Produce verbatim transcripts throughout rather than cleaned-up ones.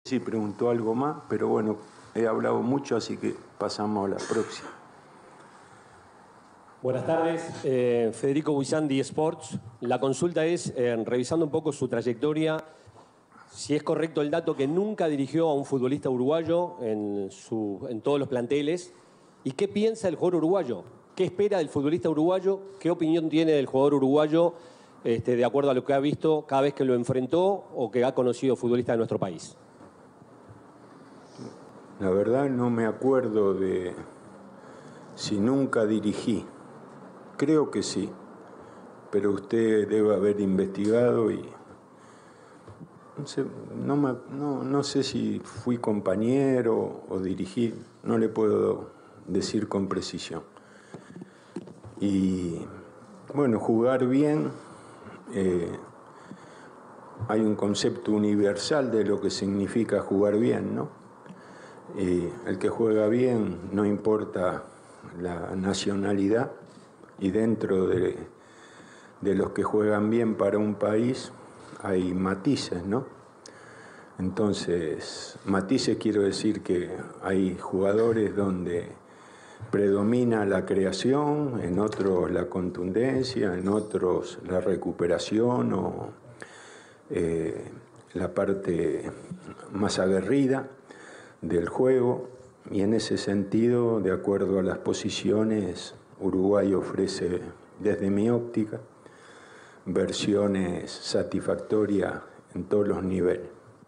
Sí, preguntó algo más, pero bueno, he hablado mucho, así que pasamos a la próxima. Buenas tardes, eh, Federico Guisandi, Sports. La consulta es, eh, revisando un poco su trayectoria, si es correcto el dato que nunca dirigió a un futbolista uruguayo en, su, en todos los planteles, y qué piensa el jugador uruguayo, qué espera del futbolista uruguayo, qué opinión tiene del jugador uruguayo este, de acuerdo a lo que ha visto cada vez que lo enfrentó o que ha conocido futbolistas de nuestro país. La verdad no me acuerdo de si nunca dirigí. Creo que sí, pero usted debe haber investigado y no sé, no, me, no, no sé si fui compañero o dirigí, no le puedo decir con precisión. Y bueno, jugar bien, eh, hay un concepto universal de lo que significa jugar bien, ¿no? Y el que juega bien, no importa la nacionalidad, y dentro de, de los que juegan bien para un país hay matices, ¿no? Entonces, matices quiero decir que hay jugadores donde predomina la creación, en otros la contundencia, en otros la recuperación o eh, la parte más aguerrida del juego, y en ese sentido, de acuerdo a las posiciones, Uruguay ofrece, desde mi óptica, versiones satisfactorias en todos los niveles.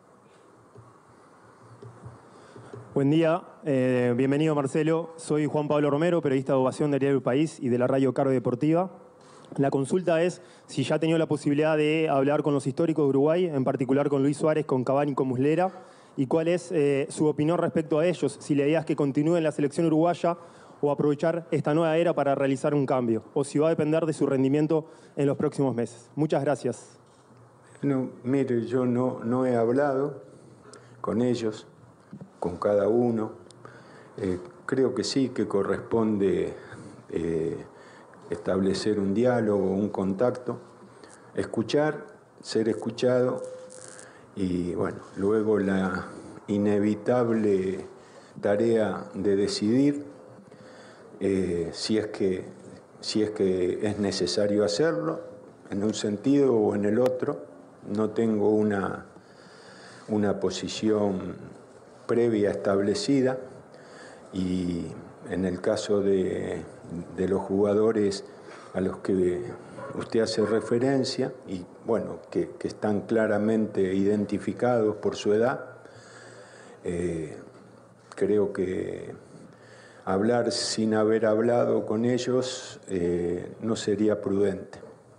Buen día, eh, bienvenido Marcelo. Soy Juan Pablo Romero, periodista de Ovación del Diario El País y de la radio Carve Deportiva. La consulta es si ya ha tenido la posibilidad de hablar con los históricos de Uruguay, en particular con Luis Suárez, con Cavani y con Muslera, y cuál es eh, su opinión respecto a ellos, si la idea es que continúe en la selección uruguaya o aprovechar esta nueva era para realizar un cambio, o si va a depender de su rendimiento en los próximos meses. Muchas gracias. No, mire, yo no, no he hablado con ellos, con cada uno. Eh, creo que sí, que corresponde eh, establecer un diálogo, un contacto, escuchar, ser escuchado, y bueno, luego la inevitable tarea de decidir eh, si es que, si es que es necesario hacerlo, en un sentido o en el otro. No tengo una, una posición previa establecida, y en el caso de, de los jugadores a los que usted hace referencia, y bueno, que, que están claramente identificados por su edad, eh, creo que hablar sin haber hablado con ellos eh, no sería prudente.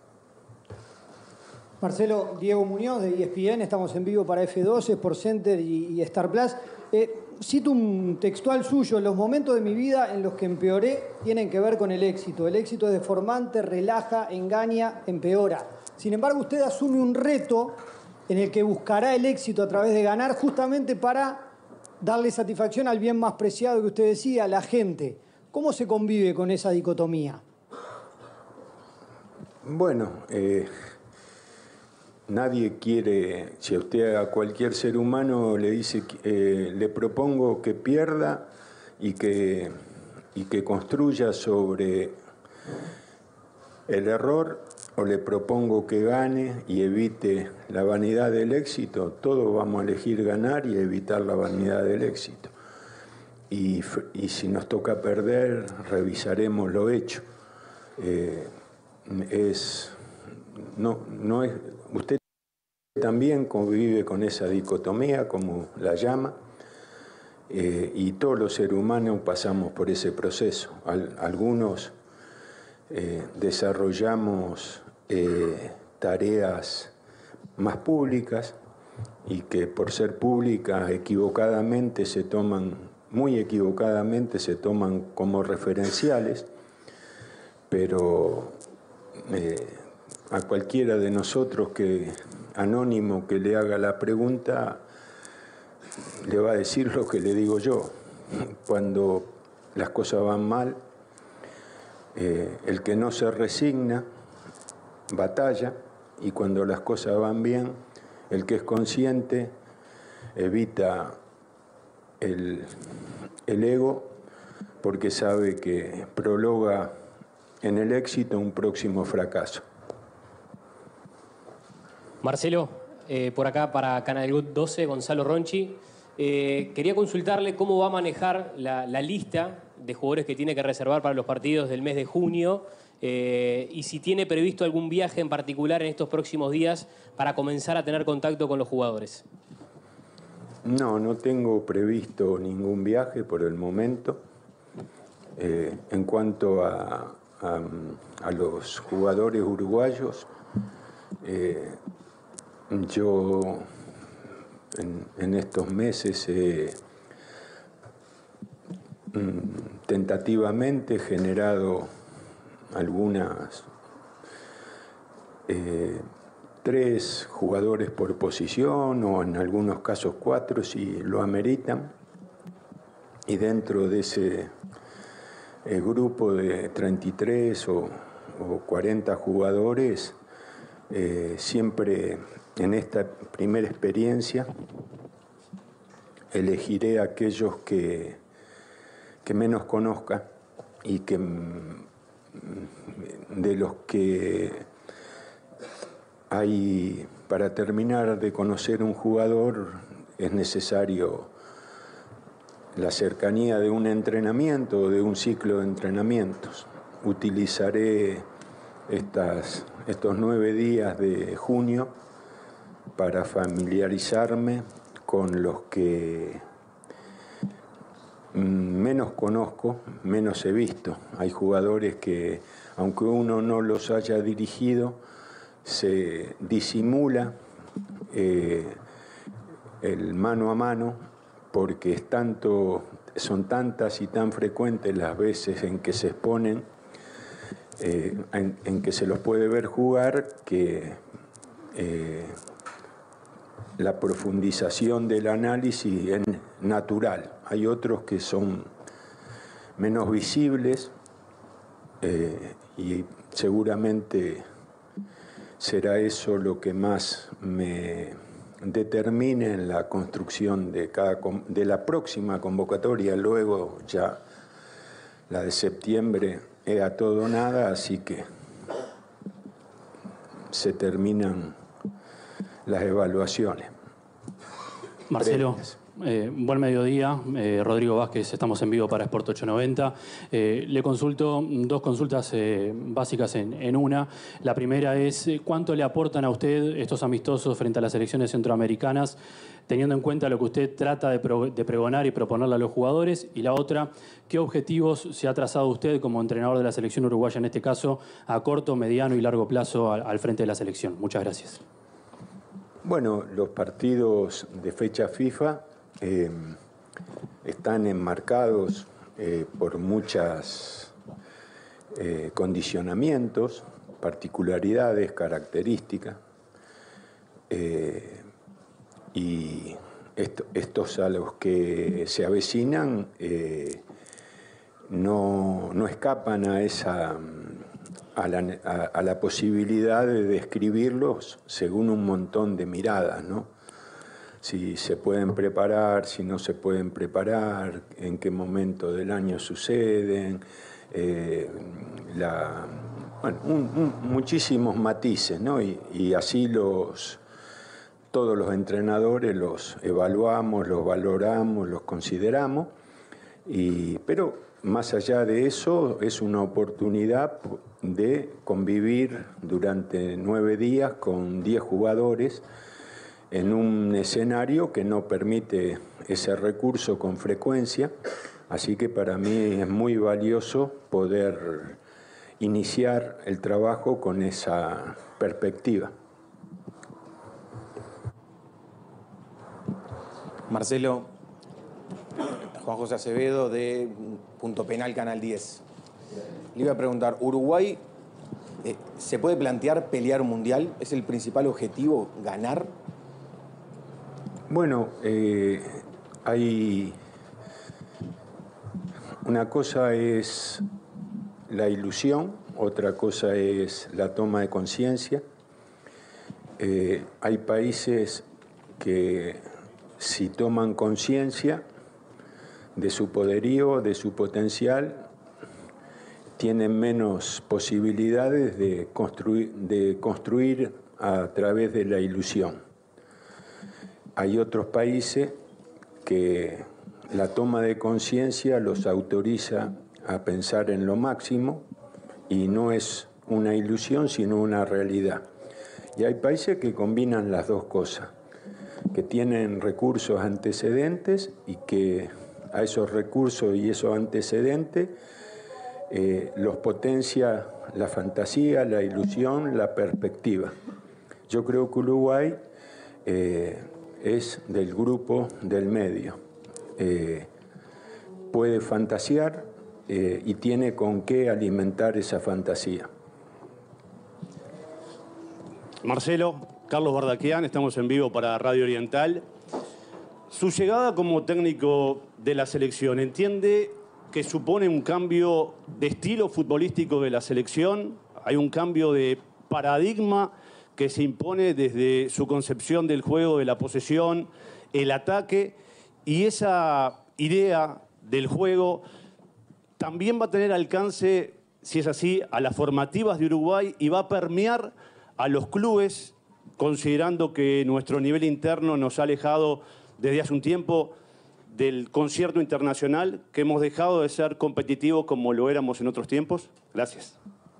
Marcelo, Diego Muñoz de E S P N, estamos en vivo para F doce, SportsCenter y, y Star Plus. Eh, cito un textual suyo: los momentos de mi vida en los que empeoré tienen que ver con el éxito. El éxito es deformante, relaja, engaña, empeora. Sin embargo, usted asume un reto en el que buscará el éxito a través de ganar, justamente para darle satisfacción al bien más preciado que usted decía, la gente. ¿Cómo se convive con esa dicotomía? Bueno, eh, nadie quiere, si a usted a cualquier ser humano le dice, eh, le propongo que pierda y que, y que construya sobre el error, o le propongo que gane y evite la vanidad del éxito, todos vamos a elegir ganar y evitar la vanidad del éxito. Y, y si nos toca perder, revisaremos lo hecho. Eh, es, no, no es, usted también convive con esa dicotomía, como la llama, eh, y todos los seres humanos pasamos por ese proceso. Al, algunos eh, desarrollamos eh, tareas más públicas, y que por ser públicas equivocadamente se toman, muy equivocadamente se toman como referenciales, pero eh, a cualquiera de nosotros que anónimo que le haga la pregunta le va a decir lo que le digo yo. Cuando las cosas van mal, eh, el que no se resigna batalla, y cuando las cosas van bien, el que es consciente evita el, el ego porque sabe que prologa en el éxito un próximo fracaso. Marcelo, eh, por acá para Canal doce, Gonzalo Ronchi. Eh, quería consultarle cómo va a manejar la, la lista de jugadores que tiene que reservar para los partidos del mes de junio eh, y si tiene previsto algún viaje en particular en estos próximos días para comenzar a tener contacto con los jugadores. No, no tengo previsto ningún viaje por el momento. Eh, en cuanto a, a, a los jugadores uruguayos, eh, yo en, en estos meses he mm, tentativamente generado algunas eh, tres jugadores por posición o en algunos casos cuatro si lo ameritan, y dentro de ese eh, grupo de treinta y tres o, o cuarenta jugadores eh, siempre en esta primera experiencia elegiré a aquellos que, que menos conozca y que de los que hay, para terminar de conocer un jugador es necesario la cercanía de un entrenamiento o de un ciclo de entrenamientos. Utilizaré estas, estos nueve días de junio para familiarizarme con los que menos conozco, menos he visto. Hay jugadores que, aunque uno no los haya dirigido, se disimula eh, el mano a mano porque es tanto, son tantas y tan frecuentes las veces en que se exponen, eh, en, en que se los puede ver jugar, que eh, la profundización del análisis es natural. Hay otros que son menos visibles eh, y seguramente será eso lo que más me determine en la construcción de, cada, de la próxima convocatoria. Luego ya la de septiembre es a todo nada, así que se terminan las evaluaciones. Marcelo, eh, buen mediodía. Eh, Rodrigo Vázquez, estamos en vivo para Sport ochocientos noventa. Eh, le consulto dos consultas eh, básicas en, en una. La primera es, ¿cuánto le aportan a usted estos amistosos frente a las selecciones centroamericanas, teniendo en cuenta lo que usted trata de, pro, de pregonar y proponerle a los jugadores? Y la otra, ¿qué objetivos se ha trazado usted como entrenador de la selección uruguaya, en este caso, a corto, mediano y largo plazo al, al frente de la selección? Muchas gracias. Bueno, los partidos de fecha FIFA eh, están enmarcados eh, por muchos eh, condicionamientos, particularidades, características, eh, y esto, estos a los que se avecinan eh, no, no escapan a esa... A la, a, a la posibilidad de describirlos según un montón de miradas, ¿no? Si se pueden preparar, si no se pueden preparar, en qué momento del año suceden, eh, la, bueno, un, un, muchísimos matices, ¿no? Y, y así los, todos los entrenadores los evaluamos, los valoramos, los consideramos, y, pero más allá de eso es una oportunidad de convivir durante nueve días con diez jugadores en un escenario que no permite ese recurso con frecuencia, así que para mí es muy valioso poder iniciar el trabajo con esa perspectiva. Marcelo, Juan José Acevedo de Punto Penal Canal diez. Le iba a preguntar, ¿Uruguay eh, se puede plantear pelear un mundial? ¿Es el principal objetivo ganar? Bueno, eh, hay... Una cosa es la ilusión, otra cosa es la toma de conciencia. Eh, hay países que si toman conciencia de su poderío, de su potencial, tienen menos posibilidades de construir, de construir a través de la ilusión. Hay otros países que la toma de conciencia los autoriza a pensar en lo máximo y no es una ilusión sino una realidad. Y hay países que combinan las dos cosas, que tienen recursos antecedentes y que a esos recursos y esos antecedentes eh, los potencia la fantasía, la ilusión, la perspectiva. Yo creo que Uruguay eh, es del grupo del medio. Eh, puede fantasear eh, y tiene con qué alimentar esa fantasía. Marcelo, Carlos Bardaquian, estamos en vivo para Radio Oriental. Su llegada como técnico de la selección, ¿entiende que supone un cambio de estilo futbolístico de la selección? ¿Hay un cambio de paradigma que se impone desde su concepción del juego, de la posesión, el ataque? Y esa idea del juego también va a tener alcance, si es así, a las formativas de Uruguay y va a permear a los clubes, considerando que nuestro nivel interno nos ha alejado desde hace un tiempo del concierto internacional, que hemos dejado de ser competitivos como lo éramos en otros tiempos? Gracias.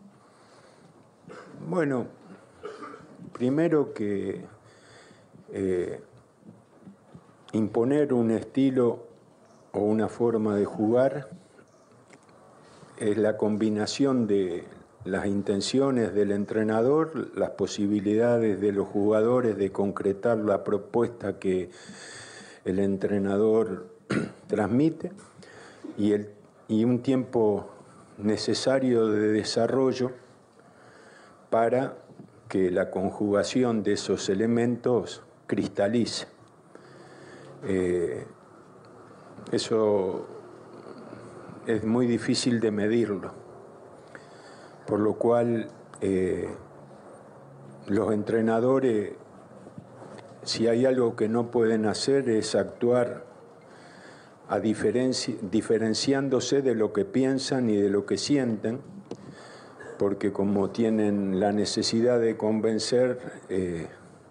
Bueno, primero que eh, imponer un estilo o una forma de jugar es la combinación de las intenciones del entrenador, las posibilidades de los jugadores de concretar la propuesta que el entrenador transmite y, el, y un tiempo necesario de desarrollo para que la conjugación de esos elementos cristalice. Eh, eso es muy difícil de medirlo, por lo cual eh, los entrenadores, si hay algo que no pueden hacer es actuar a diferenci- diferenciándose de lo que piensan y de lo que sienten, porque como tienen la necesidad de convencer, eh,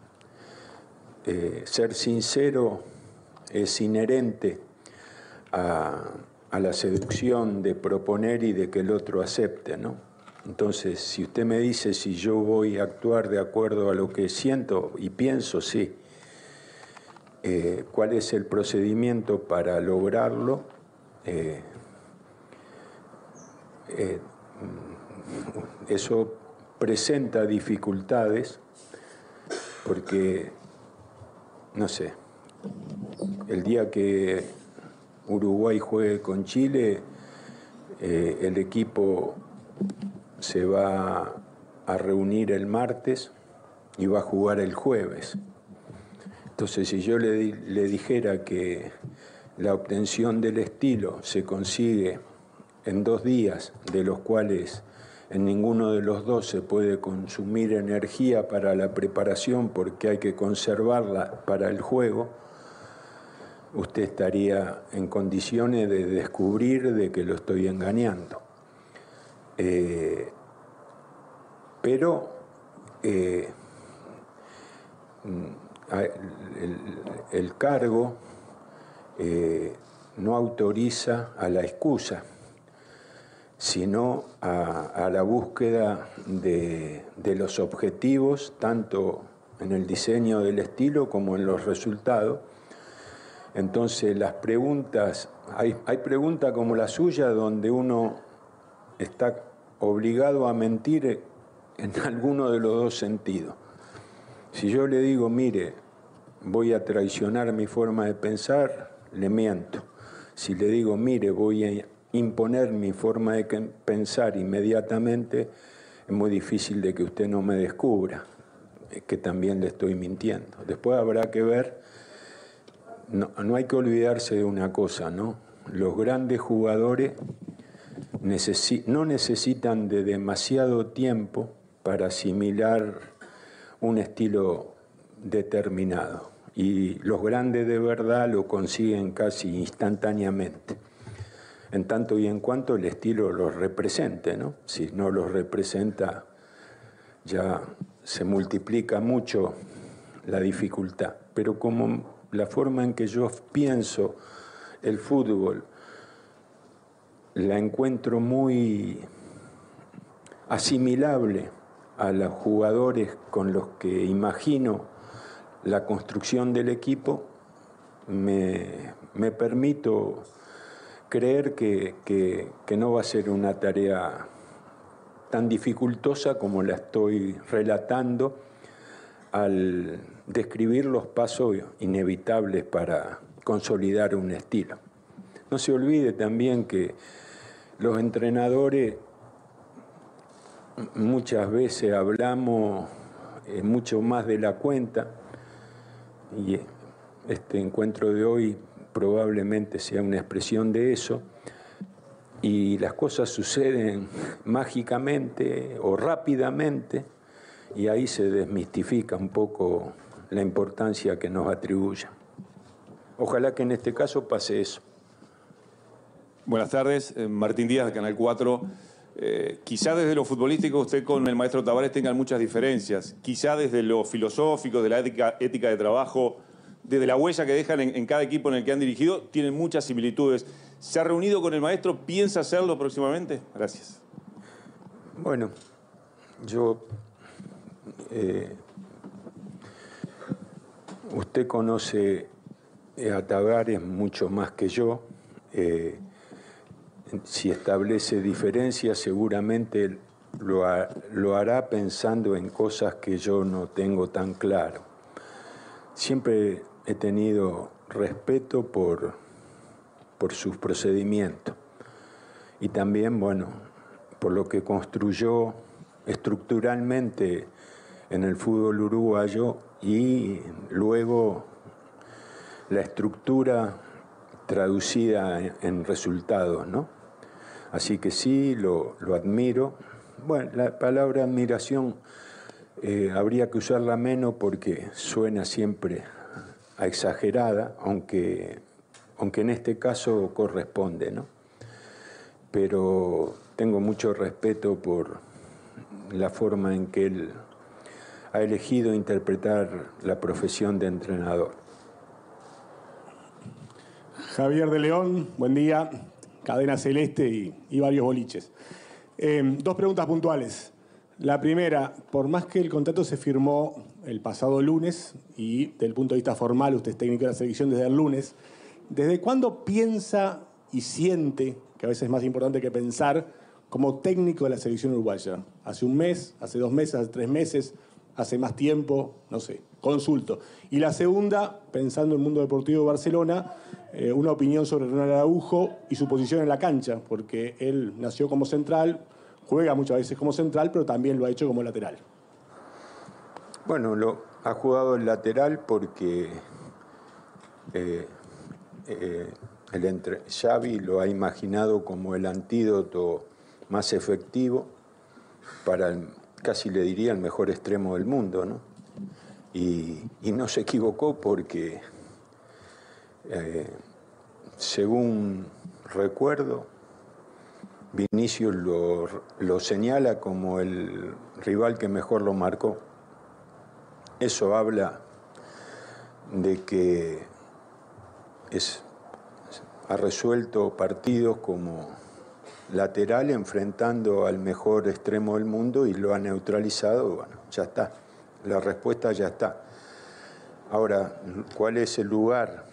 eh, ser sincero es inherente a, a la seducción de proponer y de que el otro acepte, ¿no? Entonces, si usted me dice si yo voy a actuar de acuerdo a lo que siento y pienso, sí. Eh, ¿Cuál es el procedimiento para lograrlo? Eh, eh, eso presenta dificultades porque, no sé, el día que Uruguay juegue con Chile, eh, el equipo se va a reunir el martes y va a jugar el jueves. Entonces, si yo le, di, le dijera que la obtención del estilo se consigue en dos días, de los cuales en ninguno de los dos se puede consumir energía para la preparación porque hay que conservarla para el juego, usted estaría en condiciones de descubrir de que lo estoy engañando. Eh, pero eh, el, el cargo eh, no autoriza a la excusa, sino a, a la búsqueda de, de los objetivos, tanto en el diseño del estilo como en los resultados. Entonces las preguntas, hay, hay preguntas como la suya donde uno está obligado a mentir en alguno de los dos sentidos. Si yo le digo, mire, voy a traicionar mi forma de pensar, le miento. Si le digo, mire, voy a imponer mi forma de pensar inmediatamente, es muy difícil de que usted no me descubra, es que también le estoy mintiendo. Después habrá que ver, no, no hay que olvidarse de una cosa, ¿no? Los grandes jugadores necesi- no necesitan de demasiado tiempo para asimilar un estilo determinado. y los grandes de verdad lo consiguen casi instantáneamente, en tanto y en cuanto el estilo los represente, ¿no? Si no los representa, ya se multiplica mucho la dificultad. Pero como la forma en que yo pienso el fútbol la encuentro muy asimilable a los jugadores con los que imagino la construcción del equipo, me, me permito creer que, que, que no va a ser una tarea tan dificultosa como la estoy relatando al describir los pasos inevitables para consolidar un estilo. No se olvide también que los entrenadores muchas veces hablamos eh, mucho más de la cuenta, y este encuentro de hoy probablemente sea una expresión de eso, y las cosas suceden mágicamente o rápidamente, y ahí se desmistifica un poco la importancia que nos atribuyen. Ojalá que en este caso pase eso. Buenas tardes, Martín Díaz de Canal cuatro. Eh, quizá desde lo futbolístico usted con el maestro Tavares tengan muchas diferencias. Quizá desde lo filosófico, de la ética, ética de trabajo, desde la huella que dejan en, en cada equipo en el que han dirigido, tienen muchas similitudes. ¿Se ha reunido con el maestro? ¿Piensa hacerlo próximamente? Gracias. Bueno, yo... Eh, usted conoce a Tavares mucho más que yo. Eh, si establece diferencias, seguramente lo, ha, lo hará pensando en cosas que yo no tengo tan claro. Siempre he tenido respeto por, por sus procedimientos y también, bueno, por lo que construyó estructuralmente en el fútbol uruguayo y luego la estructura traducida en resultados, ¿no? Así que sí, lo, lo admiro. Bueno, la palabra admiración eh, habría que usarla menos porque suena siempre a exagerada, aunque, aunque en este caso corresponde, ¿no? Pero tengo mucho respeto por la forma en que él ha elegido interpretar la profesión de entrenador. Javier de León, buen día. Cadena Celeste y, y varios boliches. Eh, dos preguntas puntuales. La primera, por más que el contrato se firmó el pasado lunes y desde el punto de vista formal usted es técnico de la selección desde el lunes, ¿desde cuándo piensa y siente, que a veces es más importante que pensar, como técnico de la selección uruguaya? ¿Hace un mes, hace dos meses, hace tres meses, hace más tiempo? No sé, consulto. Y la segunda, pensando en el mundo deportivo de Barcelona, eh, una opinión sobre Ronald Araujo y su posición en la cancha, porque él nació como central, juega muchas veces como central, pero también lo ha hecho como lateral. Bueno, lo ha jugado el lateral porque eh, eh, el entre, Xavi lo ha imaginado como el antídoto más efectivo para, el, casi le diría, el mejor extremo del mundo, ¿no? Y, y no se equivocó porque, eh, según recuerdo, Vinicius lo, lo señala como el rival que mejor lo marcó. Eso habla de que es, ha resuelto partidos como lateral enfrentando al mejor extremo del mundo y lo ha neutralizado. Bueno, ya está. La respuesta ya está. Ahora, ¿cuál es el lugar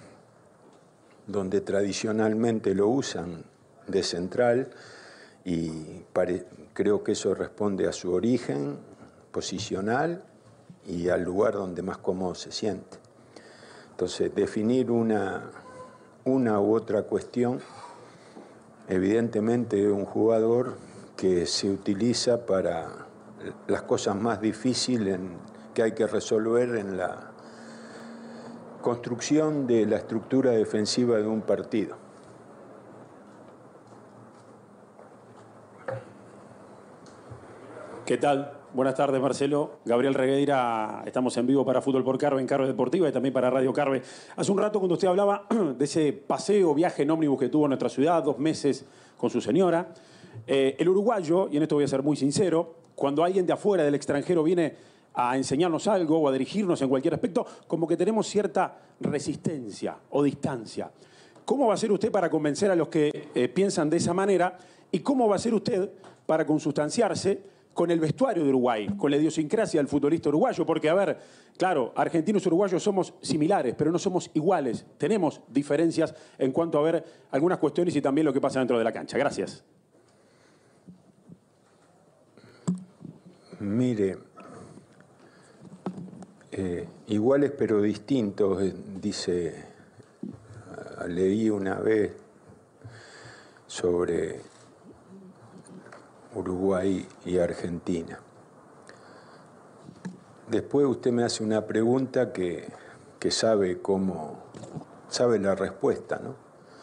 donde tradicionalmente lo usan? De central, y pare, creo que eso responde a su origen posicional y al lugar donde más cómodo se siente. Entonces, definir una, una u otra cuestión, evidentemente un jugador que se utiliza para las cosas más difíciles que hay que resolver en la construcción de la estructura defensiva de un partido. ¿Qué tal? Buenas tardes, Marcelo. Gabriel Regueira, estamos en vivo para Fútbol por Carve, en Carve Deportiva y también para Radio Carve. Hace un rato cuando usted hablaba de ese paseo, viaje en ómnibus que tuvo en nuestra ciudad, dos meses con su señora, eh, el uruguayo, y en esto voy a ser muy sincero, cuando alguien de afuera, del extranjero, viene a enseñarnos algo o a dirigirnos en cualquier aspecto, como que tenemos cierta resistencia o distancia. ¿Cómo va a ser usted para convencer a los que eh, piensan de esa manera? ¿Y cómo va a ser usted para consustanciarse con el vestuario de Uruguay, con la idiosincrasia del futbolista uruguayo? Porque, a ver, claro, argentinos y uruguayos somos similares, pero no somos iguales. Tenemos diferencias en cuanto a ver algunas cuestiones y también lo que pasa dentro de la cancha. Gracias. Mire, eh, iguales pero distintos, eh, dice, leí una vez sobre Uruguay y Argentina. Después usted me hace una pregunta que, que sabe cómo, sabe la respuesta, ¿no?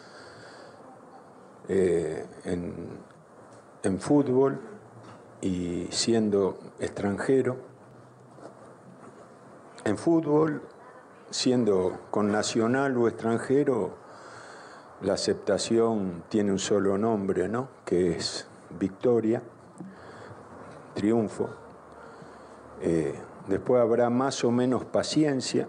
Eh, en, en fútbol y siendo extranjero, en fútbol, siendo con nacional o extranjero, la aceptación tiene un solo nombre, ¿no? Que es victoria, triunfo. Eh, después habrá más o menos paciencia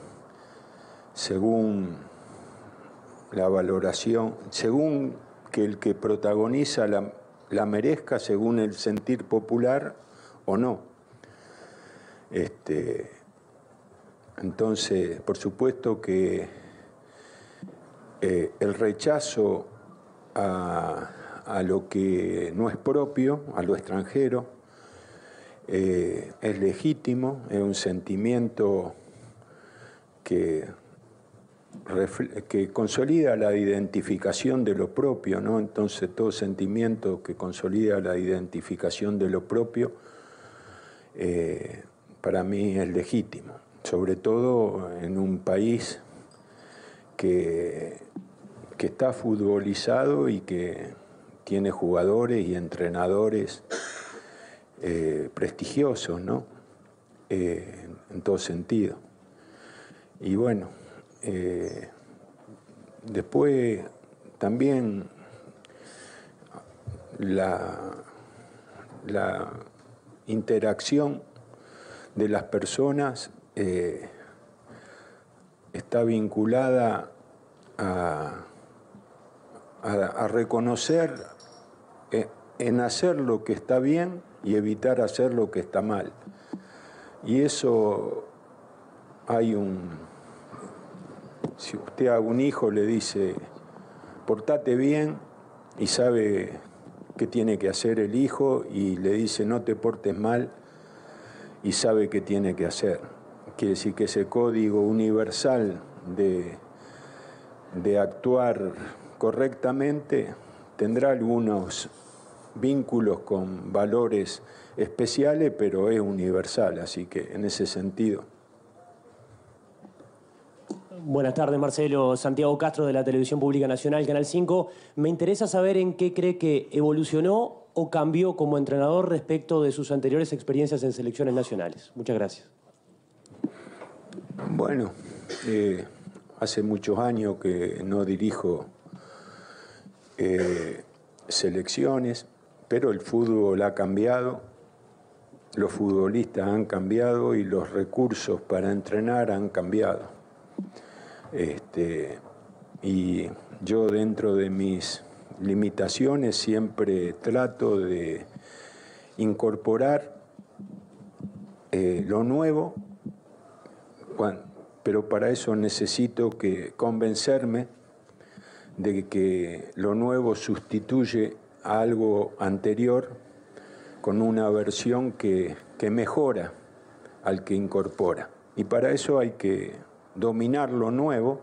según la valoración, según que el que protagoniza la, la merezca, según el sentir popular o no. Este, entonces, por supuesto que eh, el rechazo a a lo que no es propio, a lo extranjero, eh, es legítimo, es un sentimiento que, que consolida la identificación de lo propio, ¿no? Entonces todo sentimiento que consolida la identificación de lo propio, eh, para mí es legítimo, sobre todo en un país que, que está futbolizado y que tiene jugadores y entrenadores eh, prestigiosos, ¿no? Eh, en todo sentido. Y bueno, eh, después también la, la interacción de las personas eh, está vinculada a, a, a reconocer en hacer lo que está bien y evitar hacer lo que está mal. Y eso hay un... Si usted a un hijo le dice, portate bien, y sabe qué tiene que hacer el hijo, y le dice, no te portes mal, y sabe qué tiene que hacer. Quiere decir que ese código universal de, de actuar correctamente tendrá algunos vínculos con valores especiales, pero es universal, así que en ese sentido. Buenas tardes, Marcelo. Santiago Castro, de la Televisión Pública Nacional, Canal cinco. Me interesa saber en qué cree que evolucionó o cambió como entrenador respecto de sus anteriores experiencias en selecciones nacionales. Muchas gracias. Bueno, eh, hace muchos años que no dirijo eh, selecciones, pero el fútbol ha cambiado, los futbolistas han cambiado y los recursos para entrenar han cambiado. Este, y yo, dentro de mis limitaciones, siempre trato de incorporar eh, lo nuevo, bueno, pero para eso necesito que convencerme de que lo nuevo sustituye a algo anterior con una versión que, que mejora al que incorpora. Y para eso hay que dominar lo nuevo,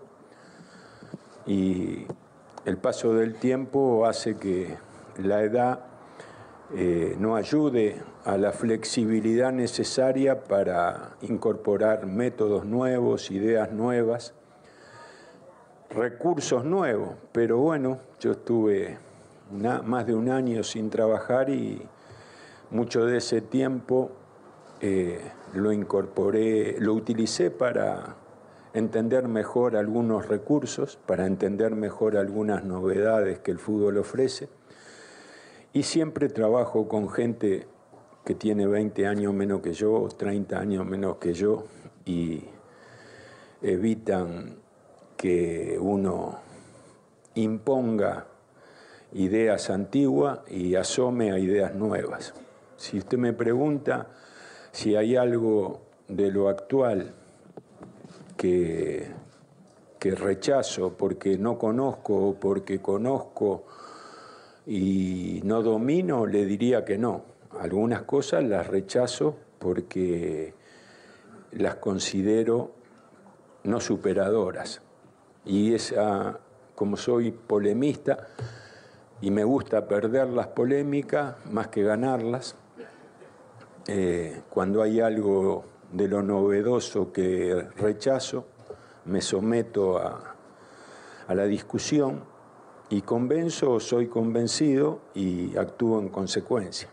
y el paso del tiempo hace que la edad eh, no ayude a la flexibilidad necesaria para incorporar métodos nuevos, ideas nuevas, recursos nuevos. Pero bueno, yo estuve una, más de un año sin trabajar y mucho de ese tiempo eh, lo incorporé, lo utilicé para entender mejor algunos recursos, para entender mejor algunas novedades que el fútbol ofrece. Y siempre trabajo con gente que tiene veinte años menos que yo, treinta años menos que yo, y evitan que uno imponga ideas antiguas y asome a ideas nuevas. Si usted me pregunta si hay algo de lo actual que, que rechazo porque no conozco o porque conozco y no domino, le diría que no. Algunas cosas las rechazo porque las considero no superadoras. Y esa, como soy polemista y me gusta perder las polémicas más que ganarlas, eh, cuando hay algo de lo novedoso que rechazo, me someto a, a la discusión y convenzo o soy convencido y actúo en consecuencia.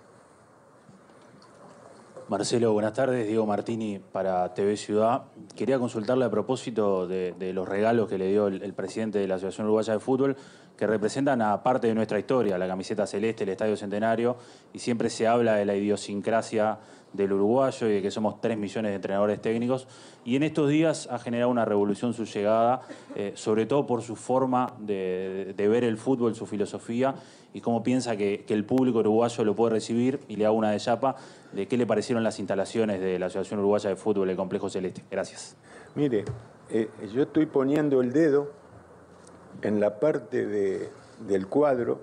Marcelo, buenas tardes. Diego Martini para T V Ciudad. Quería consultarle a propósito de, de los regalos que le dio el, el presidente de la Asociación Uruguaya de Fútbol, que representan a parte de nuestra historia, la camiseta celeste, el Estadio Centenario, y siempre se habla de la idiosincrasia del uruguayo y de que somos tres millones de entrenadores técnicos. Y en estos días ha generado una revolución su llegada, eh, sobre todo por su forma de, de ver el fútbol, su filosofía, y cómo piensa que, que el público uruguayo lo puede recibir. Y le hago una de chapa de qué le parecieron las instalaciones de la Asociación Uruguaya de Fútbol, el Complejo Celeste. Gracias. Mire, eh, yo estoy poniendo el dedo en la parte de, del cuadro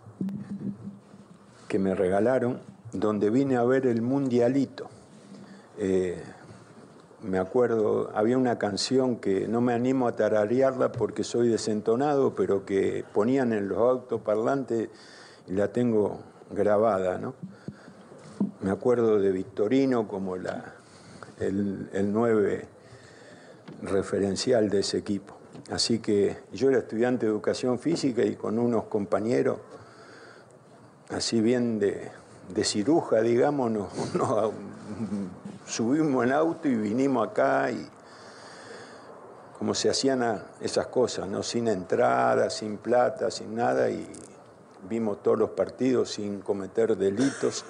que me regalaron, donde vine a ver el Mundialito. Eh, me acuerdo, había una canción que no me animo a tararearla porque soy desentonado, pero que ponían en los autoparlantes y la tengo grabada, ¿no? Me acuerdo de Victorino como la, el, el nueve referencial de ese equipo. Así que yo era estudiante de educación física y con unos compañeros, así bien de, de ciruja, digamos, nos, nos subimos en auto y vinimos acá, y como se hacían a, esas cosas, ¿no? Sin entrada, sin plata, sin nada, y vimos todos los partidos sin cometer delitos.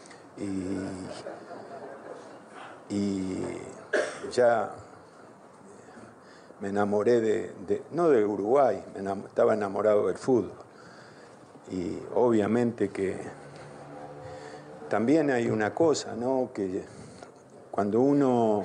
Y, y ya me enamoré de, de no de Uruguay, me enam- estaba enamorado del fútbol. Y obviamente que también hay una cosa, ¿no? Que cuando uno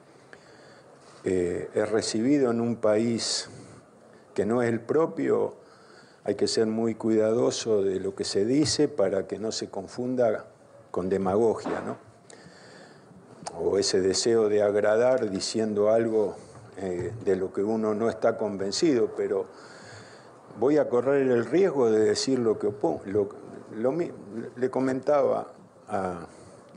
eh, es recibido en un país que no es el propio, hay que ser muy cuidadoso de lo que se dice para que no se confunda con demagogia, ¿no? O ese deseo de agradar diciendo algo eh, de lo que uno no está convencido, pero voy a correr el riesgo de decir lo que opongo. Lo, lo, le comentaba a,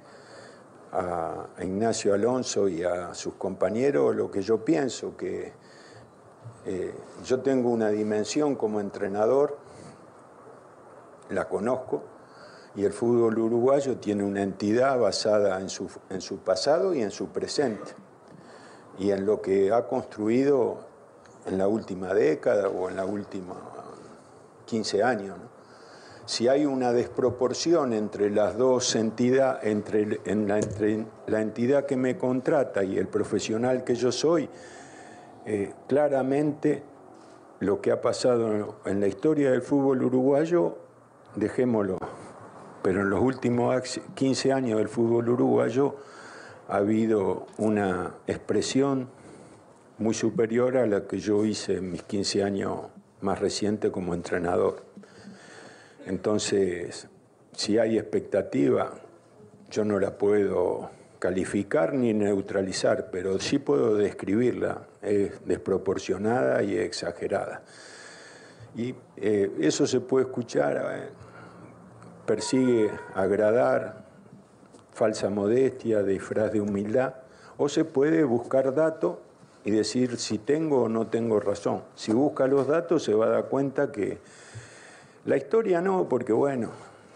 a Ignacio Alonso y a sus compañeros lo que yo pienso, que eh, yo tengo una dimensión como entrenador, la conozco, y el fútbol uruguayo tiene una entidad basada en su, en su pasado y en su presente, y en lo que ha construido en la última década o en la última quince años, ¿no? Si hay una desproporción entre las dos entidades, entre, en la, entre la entidad que me contrata y el profesional que yo soy, eh, claramente lo que ha pasado en la historia del fútbol uruguayo, dejémoslo. Pero en los últimos quince años del fútbol uruguayo ha habido una expresión muy superior a la que yo hice en mis quince años más recientes como entrenador. Entonces, si hay expectativa, yo no la puedo calificar ni neutralizar, pero sí puedo describirla. Es desproporcionada y exagerada. Y eh, eso se puede escuchar... Eh, persigue agradar, falsa modestia, disfraz de humildad, o se puede buscar datos y decir si tengo o no tengo razón. Si busca los datos se va a dar cuenta que la historia no, porque bueno,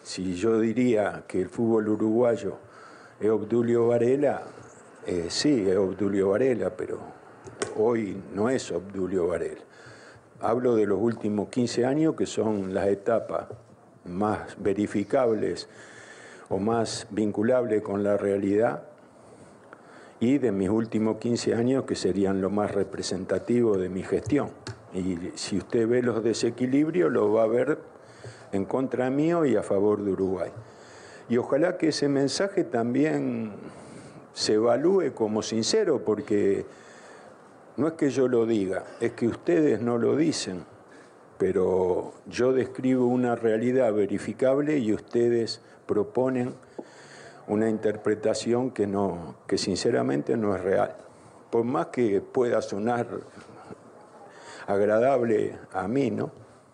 si yo diría que el fútbol uruguayo es Obdulio Varela, eh, sí, es Obdulio Varela, pero hoy no es Obdulio Varela. Hablo de los últimos quince años, que son las etapas más verificables o más vinculables con la realidad, y de mis últimos quince años, que serían lo más representativo de mi gestión. Y si usted ve los desequilibrios, lo va a ver en contra mío y a favor de Uruguay. Y ojalá que ese mensaje también se evalúe como sincero, porque no es que yo lo diga, es que ustedes no lo dicen, pero yo describo una realidad verificable y ustedes proponen una interpretación que, no, que sinceramente no es real. Por más que pueda sonar agradable a mí, ¿no?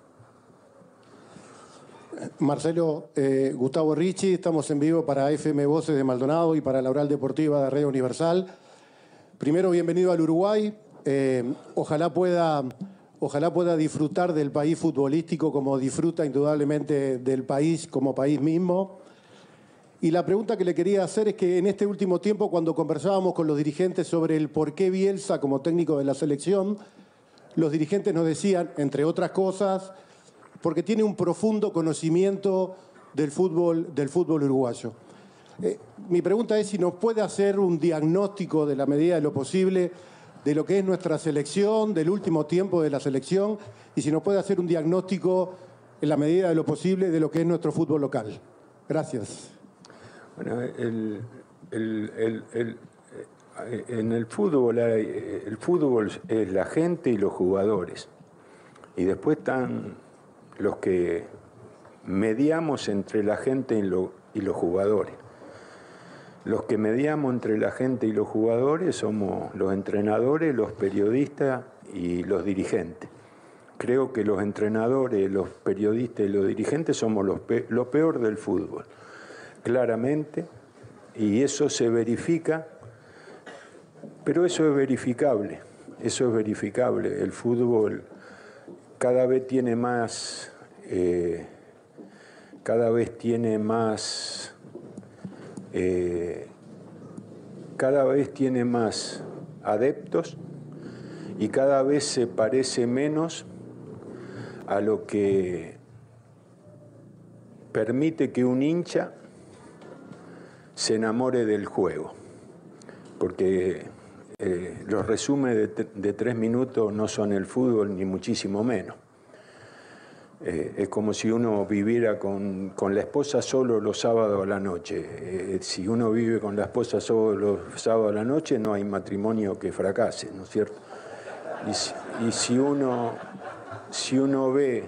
Marcelo, eh, Gustavo Ricci, estamos en vivo para F M Voces de Maldonado y para la Oral Deportiva de Radio Universal. Primero, bienvenido al Uruguay. Eh, ojalá pueda, ojalá pueda disfrutar del país futbolístico como disfruta indudablemente del país como país mismo. Y la pregunta que le quería hacer es que en este último tiempo, cuando conversábamos con los dirigentes sobre el por qué Bielsa como técnico de la selección, los dirigentes nos decían, entre otras cosas, porque tiene un profundo conocimiento del fútbol, del fútbol uruguayo. Eh, mi pregunta es si nos puede hacer un diagnóstico de la medida de lo posible de lo que es nuestra selección, del último tiempo de la selección, y si nos puede hacer un diagnóstico en la medida de lo posible de lo que es nuestro fútbol local. Gracias. Bueno, el, el, el, el, en el fútbol, hay, el fútbol es la gente y los jugadores. Y después están los que mediamos entre la gente y, lo, y los jugadores. Los que mediamos entre la gente y los jugadores somos los entrenadores, los periodistas y los dirigentes. Creo que los entrenadores, los periodistas y los dirigentes somos los pe- lo peor del fútbol, claramente, y eso se verifica, pero eso es verificable, eso es verificable. El fútbol cada vez tiene más, eh, cada vez tiene más, eh, cada vez tiene más adeptos y cada vez se parece menos a lo que permite que un hincha se enamore del juego, porque eh, los resúmenes de, de tres minutos no son el fútbol, ni muchísimo menos. Eh, es como si uno viviera con, con la esposa solo los sábados a la noche. Eh, si uno vive con la esposa solo los sábados a la noche, no hay matrimonio que fracase, ¿no es cierto? Y si, y si uno, si uno ve...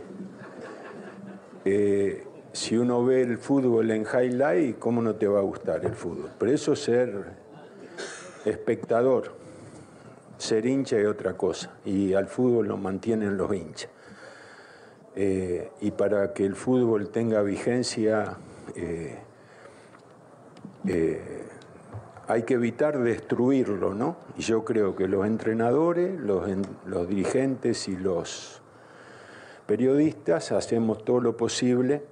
Eh, Si uno ve el fútbol en highlight, ¿cómo no te va a gustar el fútbol? Pero eso es ser espectador, ser hincha es otra cosa, y al fútbol lo mantienen los hinchas. Eh, y para que el fútbol tenga vigencia, eh, eh, hay que evitar destruirlo, ¿no? Y yo creo que los entrenadores, los, los dirigentes y los periodistas hacemos todo lo posible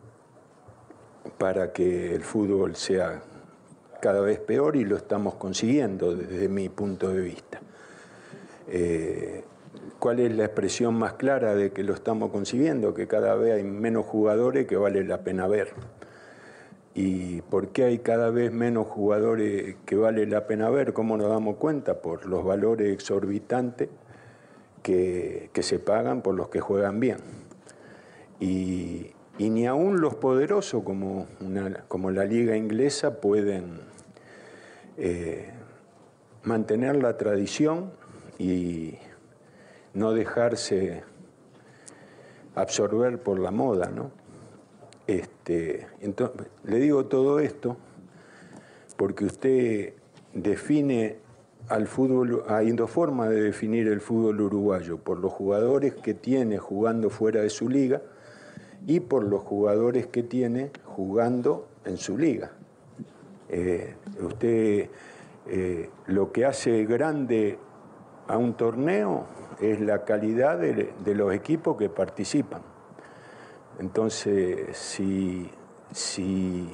para que el fútbol sea cada vez peor, y lo estamos consiguiendo desde mi punto de vista. Eh, ¿Cuál es la expresión más clara de que lo estamos consiguiendo? Que cada vez hay menos jugadores que vale la pena ver. ¿Y por qué hay cada vez menos jugadores que vale la pena ver? ¿Cómo nos damos cuenta? Por los valores exorbitantes que, que se pagan por los que juegan bien. Y, y ni aún los poderosos, como, una, como la liga inglesa, pueden eh, mantener la tradición y no dejarse absorber por la moda, ¿no? Este, entonces, le digo todo esto porque usted define al fútbol, hay dos formas de definir el fútbol uruguayo: por los jugadores que tiene jugando fuera de su liga y por los jugadores que tiene jugando en su liga. Eh, usted eh, lo que hace grande a un torneo es la calidad de, de los equipos que participan. Entonces, si, si,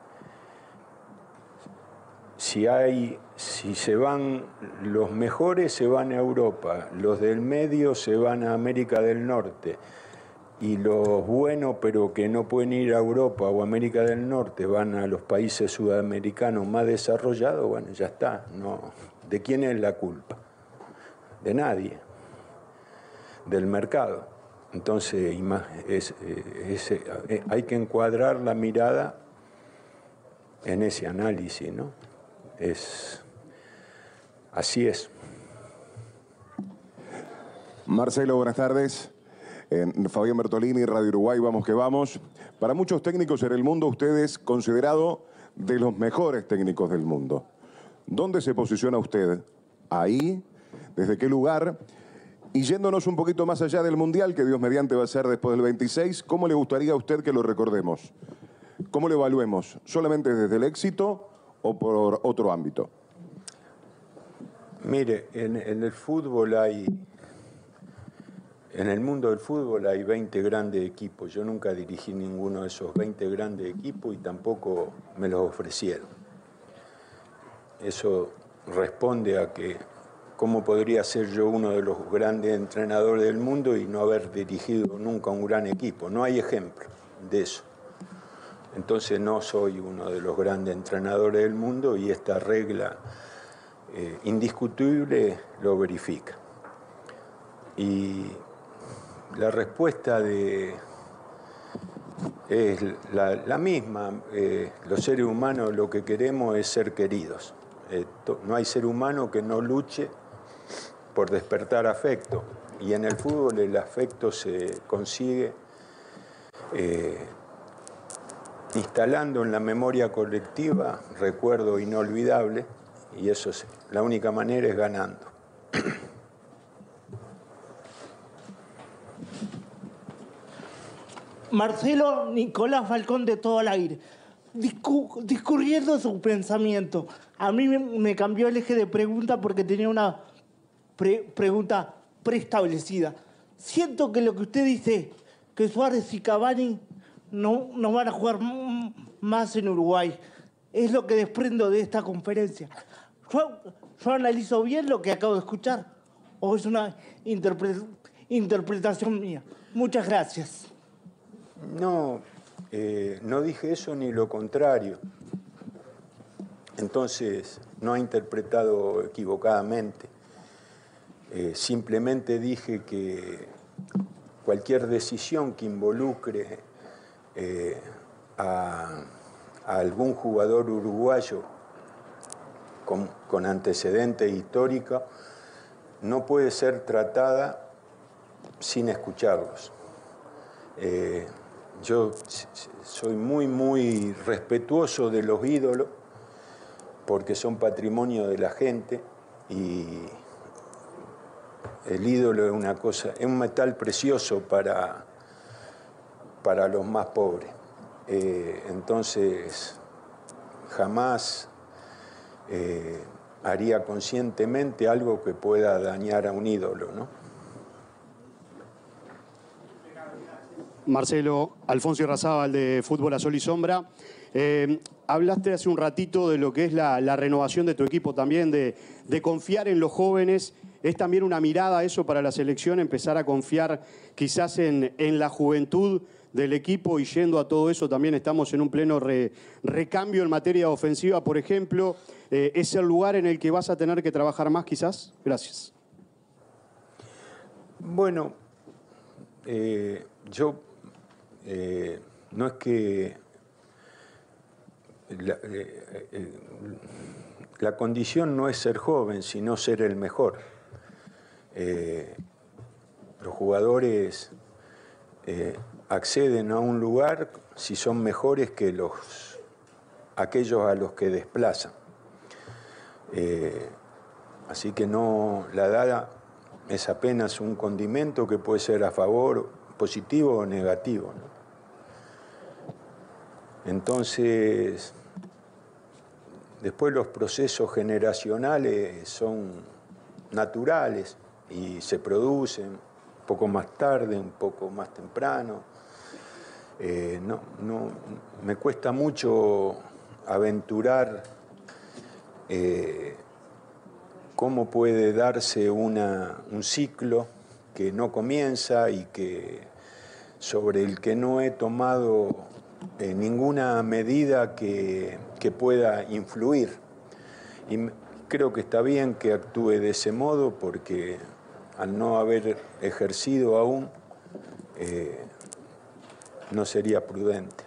si, hay, si se van los mejores, se van a Europa, los del medio se van a América del Norte, y los buenos, pero que no pueden ir a Europa o América del Norte, van a los países sudamericanos más desarrollados, bueno, ya está. No. ¿De quién es la culpa? De nadie. Del mercado. Entonces es, es, es, hay que encuadrar la mirada en ese análisis, ¿no? Es, así es. Marcelo, buenas tardes. Eh, Fabián Bertolini, Radio Uruguay, vamos que vamos. Para muchos técnicos en el mundo, usted es considerado de los mejores técnicos del mundo. ¿Dónde se posiciona usted? ¿Ahí? ¿Desde qué lugar? Y yéndonos un poquito más allá del Mundial, que Dios mediante va a ser después del veintiséis, ¿cómo le gustaría a usted que lo recordemos? ¿Cómo lo evaluemos? ¿Solamente desde el éxito o por otro ámbito? Mire, en, en el fútbol hay... En el mundo del fútbol hay veinte grandes equipos. Yo nunca dirigí ninguno de esos veinte grandes equipos y tampoco me los ofrecieron. Eso responde a que cómo podría ser yo uno de los grandes entrenadores del mundo y no haber dirigido nunca un gran equipo. No hay ejemplo de eso. Entonces no soy uno de los grandes entrenadores del mundo y esta regla eh, indiscutible lo verifica. Y la respuesta de, es la, la misma. Eh, los seres humanos lo que queremos es ser queridos. Eh, to, no hay ser humano que no luche por despertar afecto. Y en el fútbol el afecto se consigue eh, instalando en la memoria colectiva recuerdo inolvidable, y eso es, la única manera es ganando. Marcelo Nicolás Falcón de Todo al Aire, discu discurriendo su pensamiento. A mí me, me cambió el eje de pregunta porque tenía una pre pregunta preestablecida. Siento que lo que usted dice, que Suárez y Cavani no, no van a jugar más en Uruguay, es lo que desprendo de esta conferencia. ¿Yo, yo analizo bien lo que acabo de escuchar o es una interpre interpretación mía? Muchas gracias. No, eh, no dije eso ni lo contrario. Entonces, no ha interpretado equivocadamente. Eh, simplemente dije que cualquier decisión que involucre eh, a, a algún jugador uruguayo con, con antecedentes históricos no puede ser tratada sin escucharlos. Eh, Yo soy muy, muy respetuoso de los ídolos porque son patrimonio de la gente y el ídolo es una cosa, es un metal precioso para, para los más pobres. Eh, entonces, jamás eh, haría conscientemente algo que pueda dañar a un ídolo, ¿no? Marcelo, Alfonso Irrazábal de Fútbol a Sol y Sombra. Eh, hablaste hace un ratito de lo que es la, la renovación de tu equipo también, de, de confiar en los jóvenes. ¿Es también una mirada a eso para la selección, empezar a confiar quizás en, en la juventud del equipo y yendo a todo eso también estamos en un pleno re, recambio en materia ofensiva, por ejemplo? Eh, ¿Es el lugar en el que vas a tener que trabajar más quizás? Gracias. Bueno, eh, yo... Eh, no es que la, eh, eh, la condición no es ser joven, sino ser el mejor. Eh, los jugadores eh, acceden a un lugar si son mejores que los, aquellos a los que desplazan. Eh, así que no, la edad es apenas un condimento que puede ser a favor, positivo o negativo, ¿no? Entonces, después los procesos generacionales son naturales y se producen un poco más tarde, un poco más temprano. Eh, no, no, me cuesta mucho aventurar eh, cómo puede darse una, un ciclo que no comienza y que sobre el que no he tomado eh, ninguna medida que, que pueda influir. Y creo que está bien que actúe de ese modo porque al no haber ejercido aún, eh, no sería prudente.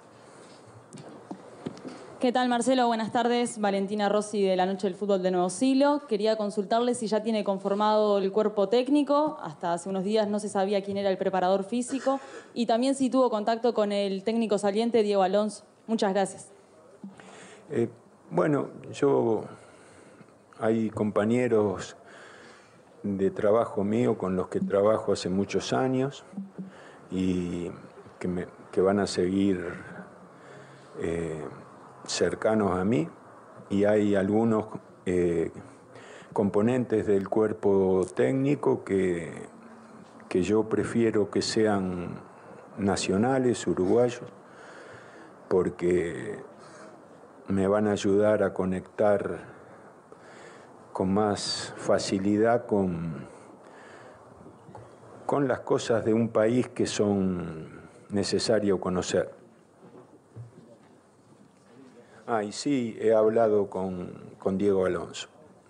¿Qué tal, Marcelo? Buenas tardes. Valentina Rossi de la Noche del Fútbol de Nuevo Siglo. Quería consultarle si ya tiene conformado el cuerpo técnico. Hasta hace unos días no se sabía quién era el preparador físico. Y también si tuvo contacto con el técnico saliente, Diego Alonso. Muchas gracias. Eh, bueno, yo... Hay compañeros de trabajo mío con los que trabajo hace muchos años y que, me, que van a seguir eh, cercanos a mí, y hay algunos eh, componentes del cuerpo técnico que, que yo prefiero que sean nacionales, uruguayos, porque me van a ayudar a conectar con más facilidad con, con las cosas de un país que son necesarios conocer. Ah, y sí, he hablado con, con Diego Alonso.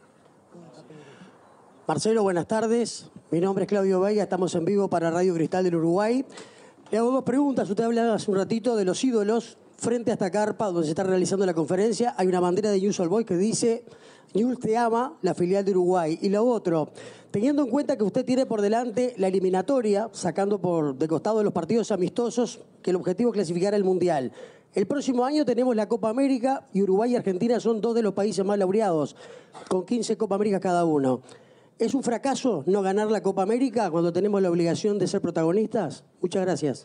Marcelo, buenas tardes. Mi nombre es Claudio Veiga, estamos en vivo para Radio Cristal del Uruguay. Le hago dos preguntas. Usted hablaba hace un ratito de los ídolos. Frente a esta carpa donde se está realizando la conferencia hay una bandera de Newell's Old Boys que dice Newell's te ama, la filial de Uruguay. Y lo otro, teniendo en cuenta que usted tiene por delante la eliminatoria, sacando por de costado los partidos amistosos, que el objetivo es clasificar al Mundial. El próximo año tenemos la Copa América y Uruguay y Argentina son dos de los países más laureados, con quince Copa América cada uno. ¿Es un fracaso no ganar la Copa América cuando tenemos la obligación de ser protagonistas? Muchas gracias.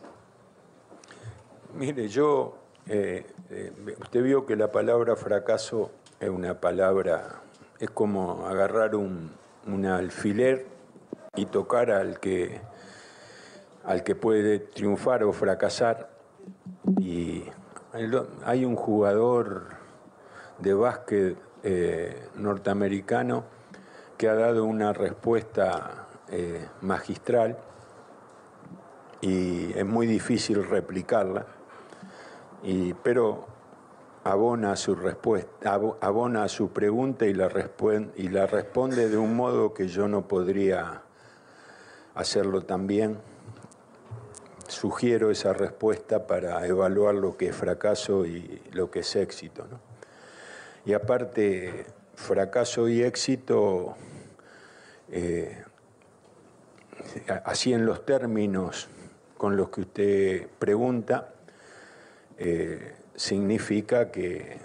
Mire, yo... Eh, eh, usted vio que la palabra fracaso es una palabra, es como agarrar un, un alfiler y tocar al que, al que puede triunfar o fracasar. Y hay un jugador de básquet eh, norteamericano que ha dado una respuesta eh, magistral y es muy difícil replicarla. Y, pero abona a su respuesta, abona a su pregunta y la, y la responde de un modo que yo no podría hacerlo tan bien. Sugiero esa respuesta para evaluar lo que es fracaso y lo que es éxito, ¿no? Y aparte, fracaso y éxito, eh, así en los términos con los que usted pregunta, Eh, significa que,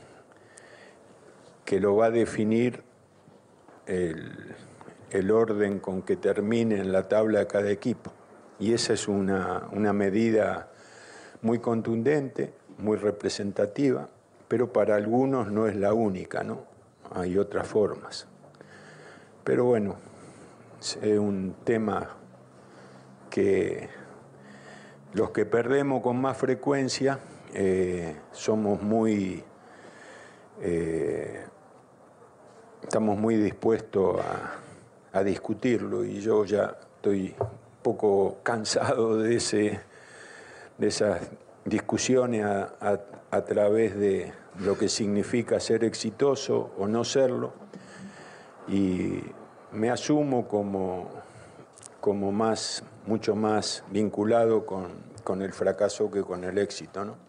que lo va a definir el, el orden con que termine en la tabla cada equipo. Y esa es una, una medida muy contundente, muy representativa, pero para algunos no es la única, ¿no? Hay otras formas. Pero bueno, es un tema que los que perdemos con más frecuencia eh, somos muy, eh, estamos muy dispuestos a, a discutirlo, y yo ya estoy un poco cansado de, ese, de esas discusiones a, a, a través de lo que significa ser exitoso o no serlo, y me asumo como, como más, mucho más vinculado con, con el fracaso que con el éxito, ¿no?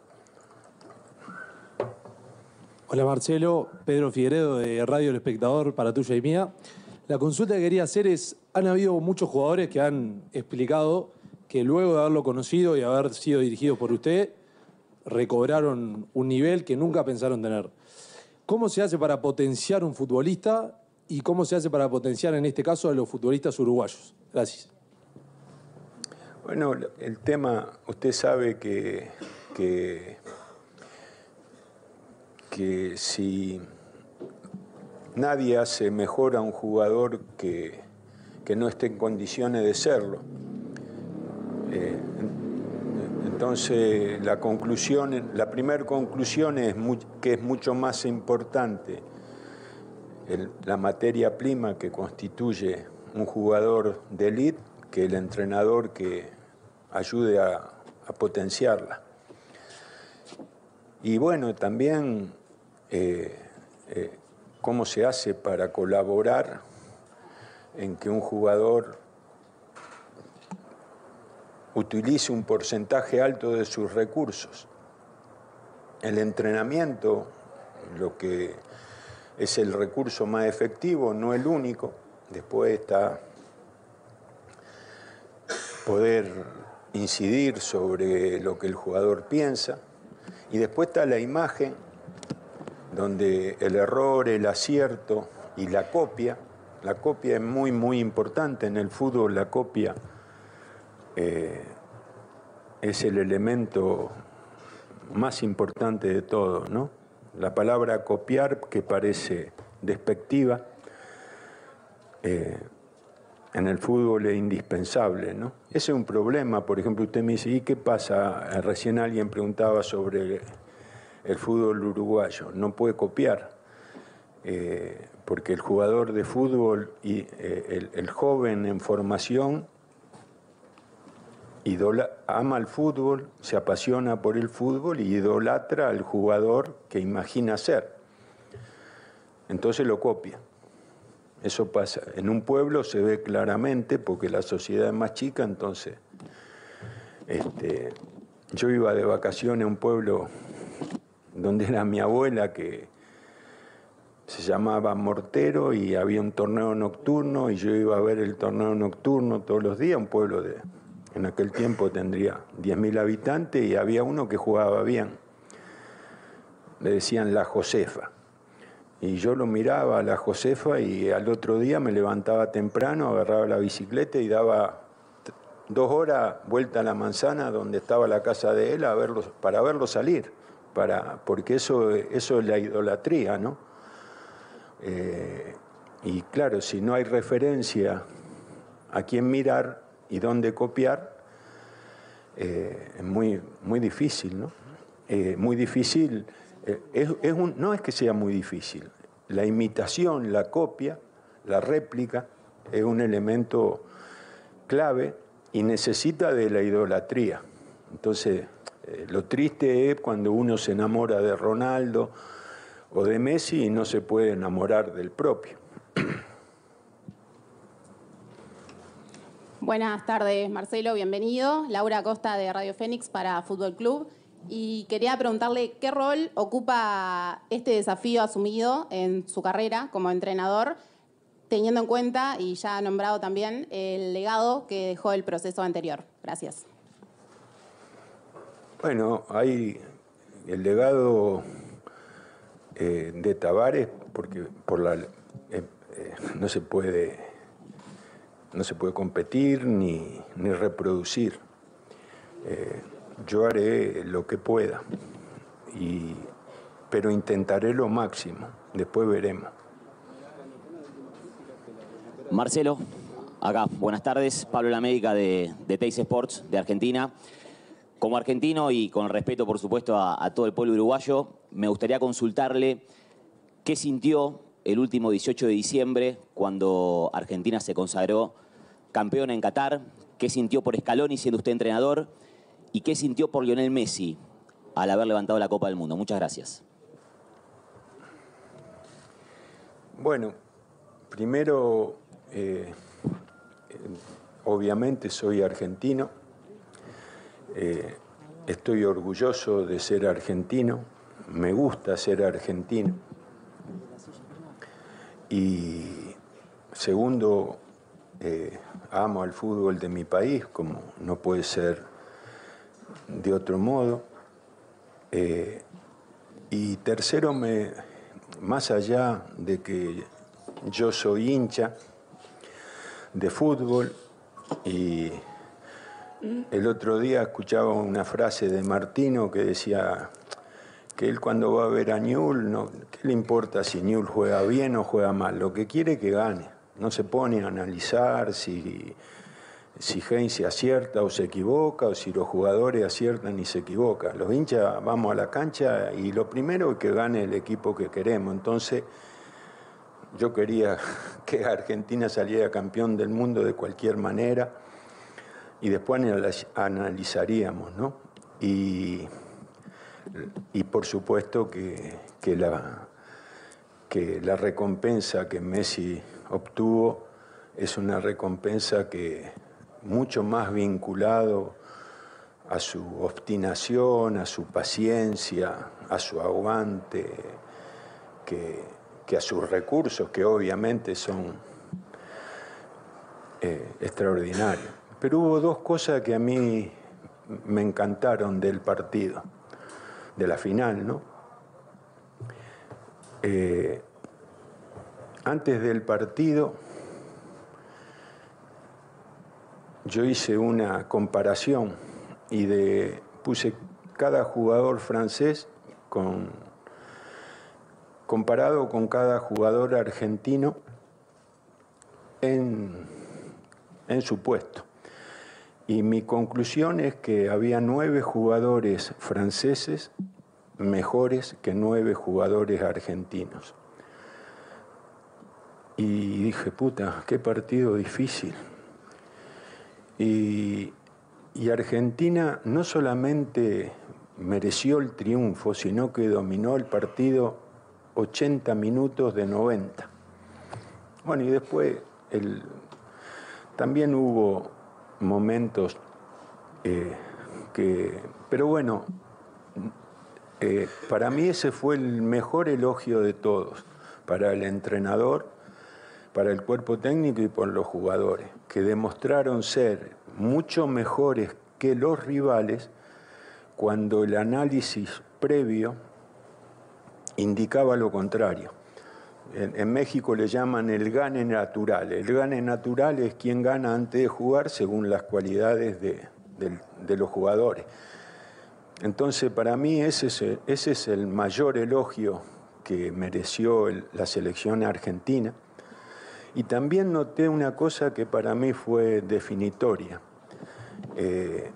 Hola Marcelo, Pedro Figueredo de Radio El Espectador, para tuya y mía. La consulta que quería hacer es, han habido muchos jugadores que han explicado que luego de haberlo conocido y haber sido dirigidos por usted, recobraron un nivel que nunca pensaron tener. ¿Cómo se hace para potenciar un futbolista y cómo se hace para potenciar en este caso a los futbolistas uruguayos? Gracias. Bueno, el tema, usted sabe que, que, que si nadie hace mejor a un jugador que, que no esté en condiciones de serlo. Eh, Entonces, la conclusión, la primera conclusión es muy, que es mucho más importante el, la materia prima que constituye un jugador de élite que el entrenador que ayude a, a potenciarla. Y bueno, también eh, eh, cómo se hace para colaborar en que un jugador utilice un porcentaje alto de sus recursos. El entrenamiento, lo que es el recurso más efectivo, no el único. Después está poder incidir sobre lo que el jugador piensa. Y después está la imagen, donde el error, el acierto y la copia. La copia es muy, muy importante en el fútbol. La copia eh, es el elemento más importante de todo, ¿no? La palabra copiar, que parece despectiva, eh, en el fútbol es indispensable, ¿no? Ese es un problema. Por ejemplo, usted me dice, ¿y qué pasa? Recién alguien preguntaba sobre el fútbol uruguayo. No puede copiar, eh, porque el jugador de fútbol y eh, el, el joven en formación idola, ama el fútbol, se apasiona por el fútbol y idolatra al jugador que imagina ser. Entonces lo copia. Eso pasa. En un pueblo se ve claramente porque la sociedad es más chica, entonces este, yo iba de vacaciones a un pueblo donde era mi abuela, que se llamaba Mortero, y había un torneo nocturno y yo iba a ver el torneo nocturno todos los días. Un pueblo de, en aquel tiempo tendría diez mil habitantes, y había uno que jugaba bien. Le decían La Josefa. Y yo lo miraba a La Josefa y al otro día me levantaba temprano, agarraba la bicicleta y daba dos horas vuelta a la manzana donde estaba la casa de él a verlo, para verlo salir, para, porque eso, eso es la idolatría, ¿no? Eh, y claro, si no hay referencia a quién mirar y dónde copiar, eh, es muy, muy difícil, ¿no? Eh, muy difícil. Es, es un, no es que sea muy difícil. La imitación, la copia, la réplica es un elemento clave y necesita de la idolatría. Entonces, eh, lo triste es cuando uno se enamora de Ronaldo o de Messi y no se puede enamorar del propio. Buenas tardes, Marcelo, bienvenido. Laura Costa de Radio Fénix para Fútbol Club. Y quería preguntarle qué rol ocupa este desafío asumido en su carrera como entrenador, teniendo en cuenta, y ya ha nombrado también, el legado que dejó el proceso anterior. Gracias. Bueno, hay el legado eh, de Tavares, porque por la, eh, eh, no se puede, no se puede competir ni, ni reproducir. Eh, Yo haré lo que pueda, y, pero intentaré lo máximo. Después veremos. Marcelo, acá, buenas tardes. Pablo Lamédica de, de Teis Sports, de Argentina. Como argentino y con respeto, por supuesto, a, a todo el pueblo uruguayo, me gustaría consultarle qué sintió el último dieciocho de diciembre cuando Argentina se consagró campeón en Qatar, qué sintió por Scaloni siendo usted entrenador, ¿y qué sintió por Lionel Messi al haber levantado la Copa del Mundo? Muchas gracias. Bueno, primero, eh, obviamente soy argentino. Eh, estoy orgulloso de ser argentino. Me gusta ser argentino. Y segundo, eh, amo al fútbol de mi país, como no puede ser de otro modo. Eh, y tercero, me, más allá de que yo soy hincha de fútbol, y el otro día escuchaba una frase de Martino que decía que él cuando va a ver a Newell's, no, ¿qué le importa si Newell's juega bien o juega mal? Lo que quiere es que gane. No se pone a analizar si si Heinze acierta o se equivoca, o si los jugadores aciertan y se equivocan. Los hinchas vamos a la cancha y lo primero es que gane el equipo que queremos. Entonces, yo quería que Argentina saliera campeón del mundo de cualquier manera y después analizaríamos, ¿no? Y, y por supuesto que, que, la, que la recompensa que Messi obtuvo es una recompensa que mucho más vinculado a su obstinación, a su paciencia, a su aguante, que, que a sus recursos, que obviamente son eh, extraordinarios. Pero hubo dos cosas que a mí me encantaron del partido, de la final, ¿no? Eh, antes del partido, yo hice una comparación y de, puse cada jugador francés con, comparado con cada jugador argentino en, en su puesto. Y mi conclusión es que había nueve jugadores franceses mejores que nueve jugadores argentinos. Y dije, puta, qué partido difícil. Y, y Argentina no solamente mereció el triunfo, sino que dominó el partido ochenta minutos de noventa. Bueno, y después el, también hubo momentos eh, que... Pero bueno, eh, para mí ese fue el mejor elogio de todos, para el entrenador, para el cuerpo técnico y por los jugadores, que demostraron ser mucho mejores que los rivales cuando el análisis previo indicaba lo contrario. En, en México le llaman el gane natural. El gane natural es quien gana antes de jugar según las cualidades de, de, de los jugadores. Entonces, para mí ese es el, ese es el mayor elogio que mereció el, la selección argentina. Y también noté una cosa que para mí fue definitoria, eh,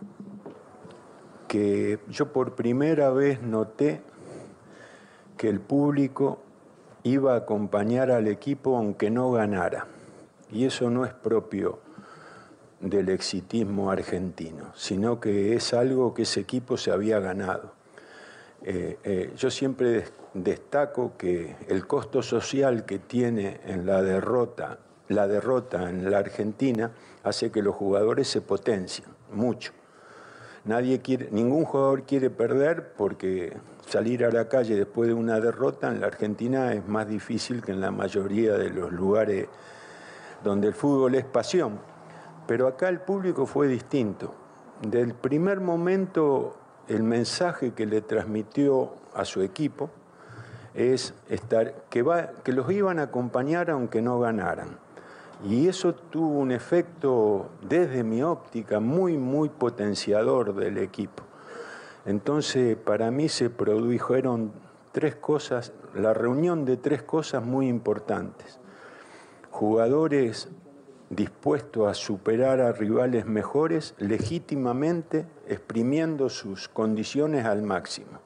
que yo por primera vez noté que el público iba a acompañar al equipo aunque no ganara. Y eso no es propio del exitismo argentino, sino que es algo que ese equipo se había ganado. Eh, eh, yo siempre destaco que el costo social que tiene en la derrota, la derrota en la Argentina hace que los jugadores se potencien mucho. Nadie quiere, ningún jugador quiere perder porque salir a la calle después de una derrota en la Argentina es más difícil que en la mayoría de los lugares donde el fútbol es pasión. Pero acá el público fue distinto. Del primer momento, el mensaje que le transmitió a su equipo es estar, que, va, que los iban a acompañar aunque no ganaran. Y eso tuvo un efecto, desde mi óptica, muy, muy potenciador del equipo. Entonces, para mí se produjeron tres cosas, la reunión de tres cosas muy importantes. Jugadores dispuestos a superar a rivales mejores, legítimamente exprimiendo sus condiciones al máximo.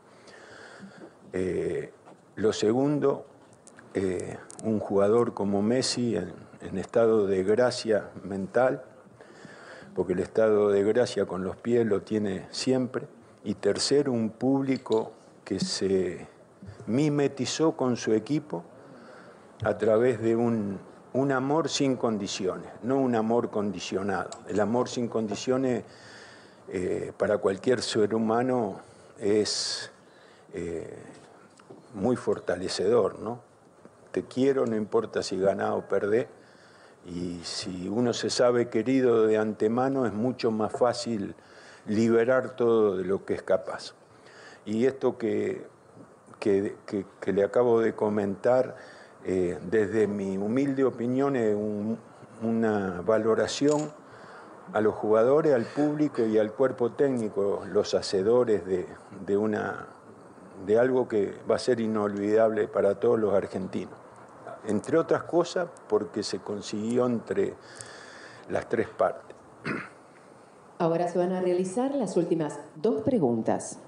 Eh, lo segundo, eh, un jugador como Messi en, en estado de gracia mental, porque el estado de gracia con los pies lo tiene siempre. Y tercero, un público que se mimetizó con su equipo a través de un, un amor sin condiciones, no un amor condicionado. El amor sin condiciones eh, para cualquier ser humano es eh, muy fortalecedor, ¿no? Te quiero, no importa si ganás o perdés, y si uno se sabe querido de antemano es mucho más fácil liberar todo de lo que es capaz. Y esto que, que, que, que le acabo de comentar, eh, desde mi humilde opinión, es un, una valoración a los jugadores, al público y al cuerpo técnico, los hacedores de, de, una, de algo que va a ser inolvidable para todos los argentinos. Entre otras cosas, porque se consiguió entre las tres partes. Ahora se van a realizar las últimas dos preguntas.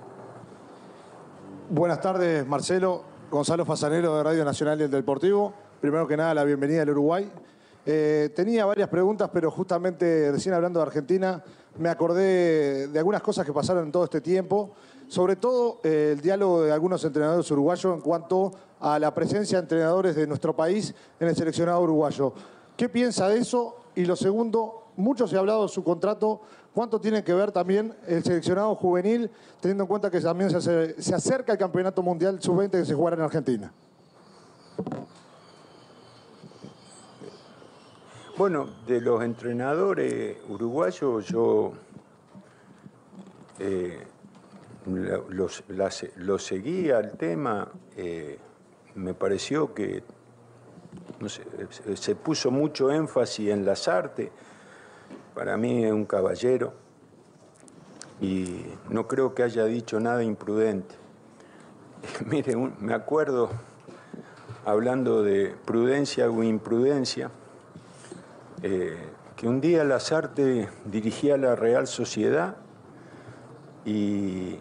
Buenas tardes, Marcelo. Gonzalo Fasanero de Radio Nacional y el Deportivo. Primero que nada, la bienvenida al Uruguay. Eh, tenía varias preguntas, pero justamente recién hablando de Argentina, me acordé de algunas cosas que pasaron en todo este tiempo, sobre todo eh, el diálogo de algunos entrenadores uruguayos en cuanto a la presencia de entrenadores de nuestro país en el seleccionado uruguayo. ¿Qué piensa de eso? Y lo segundo, mucho se ha hablado de su contrato. ¿Cuánto tiene que ver también el seleccionado juvenil, teniendo en cuenta que también se, hace, se acerca el Campeonato Mundial sub veinte que se jugará en Argentina? Bueno, de los entrenadores uruguayos yo eh, los, las, los seguía al tema. Eh, me pareció que no sé, se puso mucho énfasis en Lasarte. Para mí es un caballero y no creo que haya dicho nada imprudente. Mire, un, me acuerdo, hablando de prudencia o imprudencia, eh, que un día Lasarte dirigía la Real Sociedad y,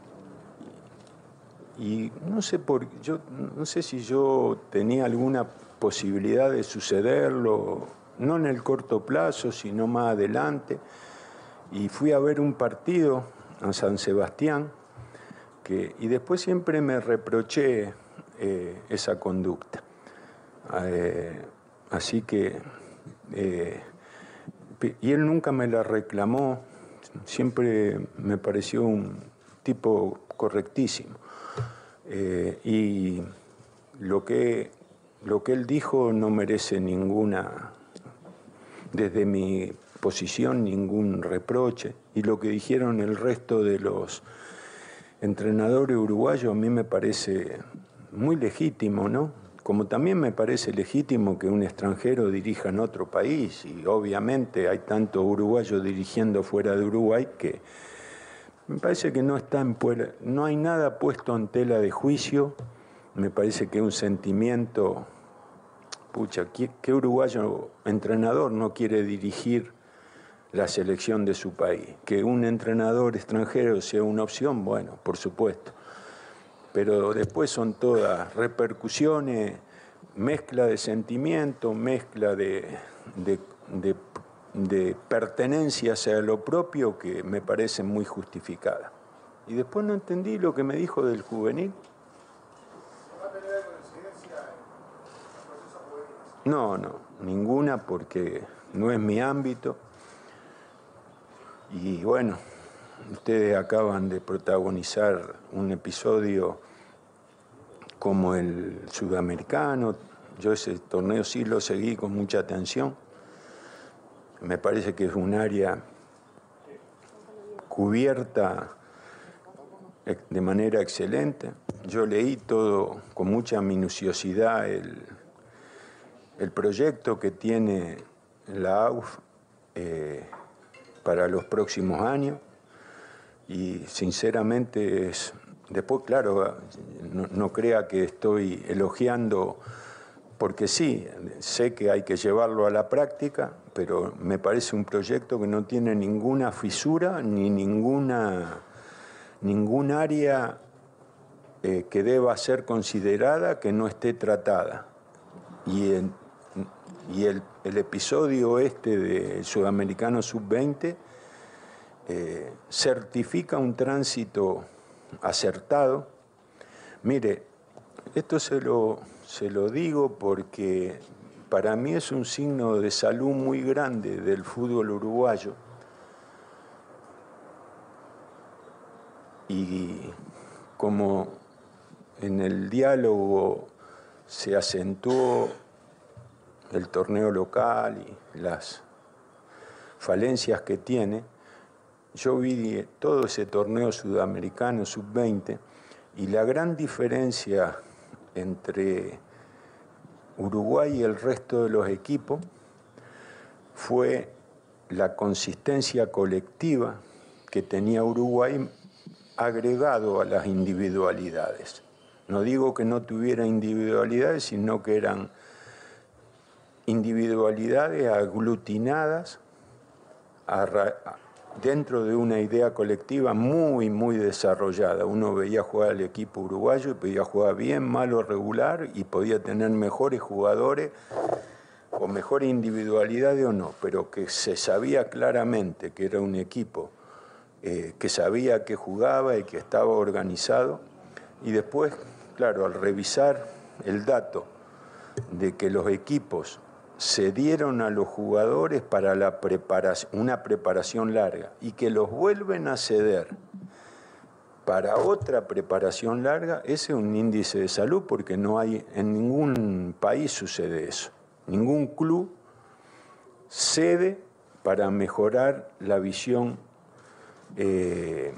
y no sé por, yo no sé si yo tenía alguna posibilidad de sucederlo, no en el corto plazo, sino más adelante, y fui a ver un partido a San Sebastián, que, y después siempre me reproché eh, esa conducta. Eh, así que, eh, y él nunca me la reclamó, siempre me pareció un tipo correctísimo. Eh, y lo que, lo que él dijo no merece ninguna, desde mi posición, ningún reproche. Y lo que dijeron el resto de los entrenadores uruguayos a mí me parece muy legítimo, ¿no? Como también me parece legítimo que un extranjero dirija en otro país, y obviamente hay tanto uruguayos dirigiendo fuera de Uruguay que me parece que no está en puer- no hay nada puesto en tela de juicio. Me parece que es un sentimiento, pucha, ¿qué, qué uruguayo entrenador no quiere dirigir la selección de su país? Que un entrenador extranjero sea una opción, bueno, por supuesto. Pero después son todas repercusiones, mezcla de sentimientos, mezcla de, de, de, de pertenencia hacia lo propio que me parece muy justificada. Y después no entendí lo que me dijo del juvenil. No, no, ninguna, porque no es mi ámbito. Y bueno, ustedes acaban de protagonizar un episodio como el sudamericano. Yo ese torneo sí lo seguí con mucha atención. Me parece que es un área cubierta de manera excelente. Yo leí todo con mucha minuciosidad el, el proyecto que tiene la A U F eh, para los próximos años. Y sinceramente es, después claro, no, no crea que estoy elogiando, porque sí, sé que hay que llevarlo a la práctica, pero me parece un proyecto que no tiene ninguna fisura ni ninguna, ningún área eh, que deba ser considerada que no esté tratada. Y, en, y el, el episodio este del Sudamericano sub veinte Eh, certifica un tránsito acertado. Mire, esto se lo, se lo digo porque para mí es un signo de salud muy grande del fútbol uruguayo. Y como en el diálogo se acentuó el torneo local y las falencias que tiene, yo vi todo ese torneo sudamericano sub veinte y la gran diferencia entre Uruguay y el resto de los equipos fue la consistencia colectiva que tenía Uruguay agregado a las individualidades. No digo que no tuviera individualidades, sino que eran individualidades aglutinadas a, a, dentro de una idea colectiva muy, muy desarrollada. Uno veía jugar al equipo uruguayo y podía jugar bien, mal o regular, y podía tener mejores jugadores o mejores individualidades o no, pero que se sabía claramente que era un equipo eh, que sabía que jugaba y que estaba organizado. Y después, claro, al revisar el dato de que los equipos se dieron a los jugadores para la preparación, una preparación larga, y que los vuelven a ceder para otra preparación larga, ese es un índice de salud, porque no hay, en ningún país sucede eso. Ningún club cede para mejorar la visión eh,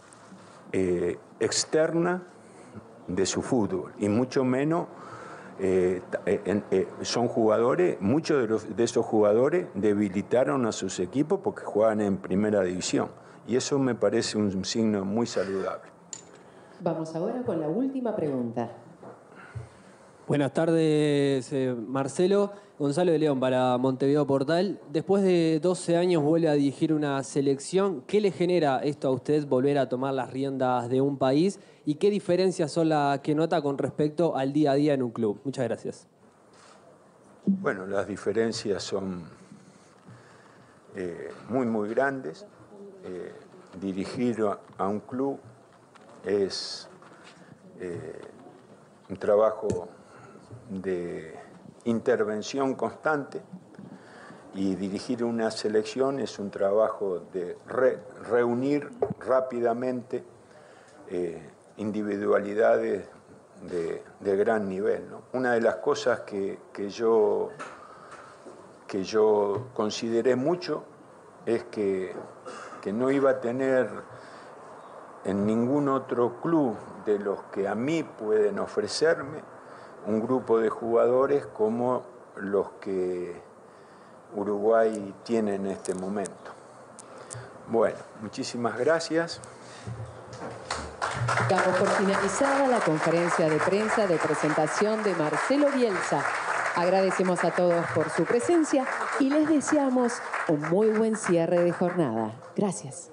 eh, externa de su fútbol, y mucho menos eh, eh, eh, son jugadores, muchos de, los, de esos jugadores debilitaron a sus equipos porque juegan en primera división, y eso me parece un signo muy saludable. Vamos ahora con la última pregunta. Buenas tardes, eh, Marcelo. Gonzalo de León para Montevideo Portal. Después de doce años vuelve a dirigir una selección. ¿Qué le genera esto a usted volver a tomar las riendas de un país? ¿Y qué diferencias son las que nota con respecto al día a día en un club? Muchas gracias. Bueno, las diferencias son eh, muy, muy grandes. Eh, dirigir a un club es eh, un trabajo de intervención constante, y dirigir una selección es un trabajo de re, reunir rápidamente eh, individualidades de, de gran nivel, ¿no? Una de las cosas que, que, yo, que yo consideré mucho es que, que no iba a tener en ningún otro club de los que a mí pueden ofrecerme un grupo de jugadores como los que Uruguay tiene en este momento. Bueno, muchísimas gracias. Damos por finalizada la conferencia de prensa de presentación de Marcelo Bielsa. Agradecemos a todos por su presencia y les deseamos un muy buen cierre de jornada. Gracias.